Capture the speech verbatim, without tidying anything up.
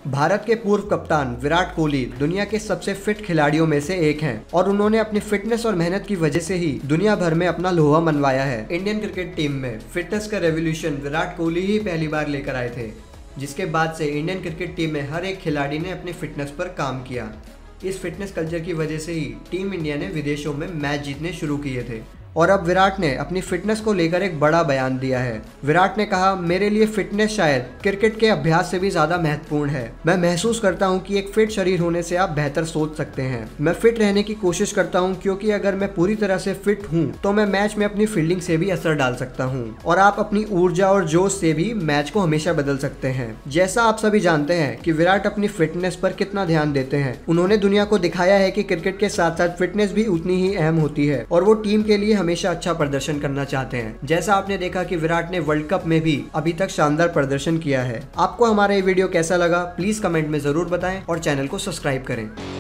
भारत के पूर्व कप्तान विराट कोहली दुनिया के सबसे फिट खिलाड़ियों में से एक हैं और उन्होंने अपनी फिटनेस और मेहनत की वजह से ही दुनिया भर में अपना लोहा मनवाया है। इंडियन क्रिकेट टीम में फिटनेस का रेवोल्यूशन विराट कोहली ही पहली बार लेकर आए थे, जिसके बाद से इंडियन क्रिकेट टीम में हर एक खिलाड़ी ने अपनी फिटनेस पर काम किया। इस फिटनेस कल्चर की वजह से ही टीम इंडिया ने विदेशों में मैच जीतने शुरू किए थे और अब विराट ने अपनी फिटनेस को लेकर एक बड़ा बयान दिया है। विराट ने कहा, मेरे लिए फिटनेस शायद क्रिकेट के अभ्यास से भी ज्यादा महत्वपूर्ण है। मैं महसूस करता हूं कि एक फिट शरीर होने से आप बेहतर सोच सकते हैं। मैं फिट रहने की कोशिश करता हूं क्योंकि अगर मैं पूरी तरह से फिट हूं तो मैं मैच में अपनी फील्डिंग से भी असर डाल सकता हूं और आप अपनी ऊर्जा और जोश से भी मैच को हमेशा बदल सकते हैं। जैसा आप सभी जानते हैं कि विराट अपनी फिटनेस पर कितना ध्यान देते हैं। उन्होंने दुनिया को दिखाया है कि क्रिकेट के साथ साथ फिटनेस भी उतनी ही अहम होती है और वो टीम के लिए हमेशा अच्छा प्रदर्शन करना चाहते हैं। जैसा आपने देखा कि विराट ने वर्ल्ड कप में भी अभी तक शानदार प्रदर्शन किया है। आपको हमारा ये वीडियो कैसा लगा प्लीज कमेंट में जरूर बताएं और चैनल को सब्सक्राइब करें।